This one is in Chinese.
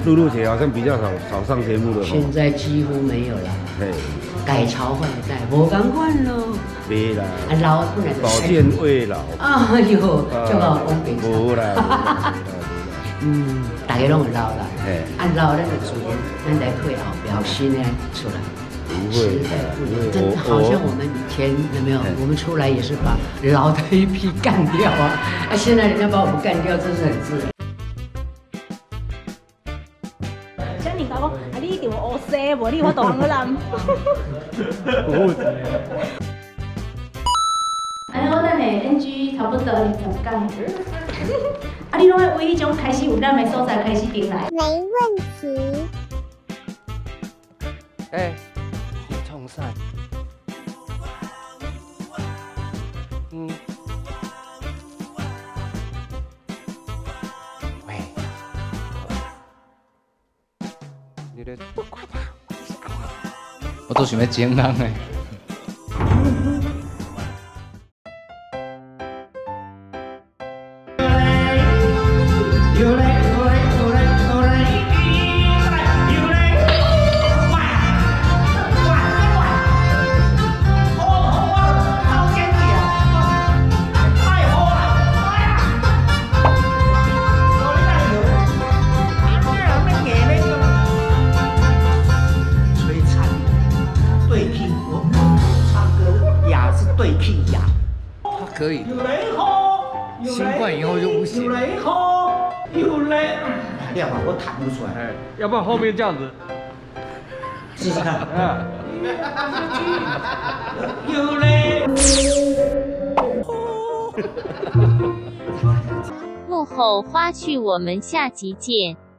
露露姐好像比较少上节目了。 现在几乎没有了。 嘿， 改朝换代，无共款咯。 没啦。 啊，老本来就保健未老。 哎呦，这个讲白。 无啦。 大家拢有老啦。按老咱就自然，咱在退后表现呢出来。 不会， 真好像我们以前有没有？我们出来也是把老的一批干掉啊！现在人家把我们干掉，这是很自然。 像人家讲，你一定要学西，无你我大汉个人。 哎，我等下 NG 差不多20届。啊，你拢会为迄种开始有咱的所在开始顶来。 没问题。 你创啥？喂，你的，我都想要整人诶。 对气压， 他可以，新冠以后就不行。 要不然我弹不出来。 要不然后面这样子， 试试看。 幕后花絮，我们下集见。